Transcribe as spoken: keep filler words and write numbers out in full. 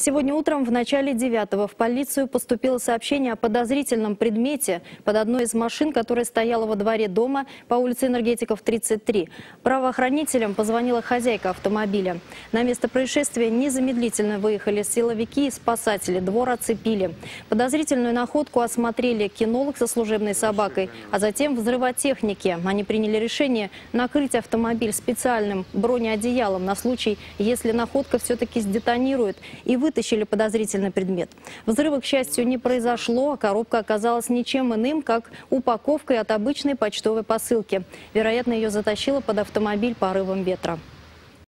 Сегодня утром в начале девятого в полицию поступило сообщение о подозрительном предмете под одной из машин, которая стояла во дворе дома по улице Энергетиков, тридцать три. Правоохранителям позвонила хозяйка автомобиля. На место происшествия незамедлительно выехали силовики и спасатели. Двор оцепили. Подозрительную находку осмотрели кинолог со служебной собакой, а затем взрывотехники. Они приняли решение накрыть автомобиль специальным бронеодеялом на случай, если находка все-таки сдетонирует, и вытащили подозрительный предмет. Взрыва, к счастью, не произошло, а коробка оказалась ничем иным, как упаковкой от обычной почтовой посылки. Вероятно, ее затащило под автомобиль порывом ветра.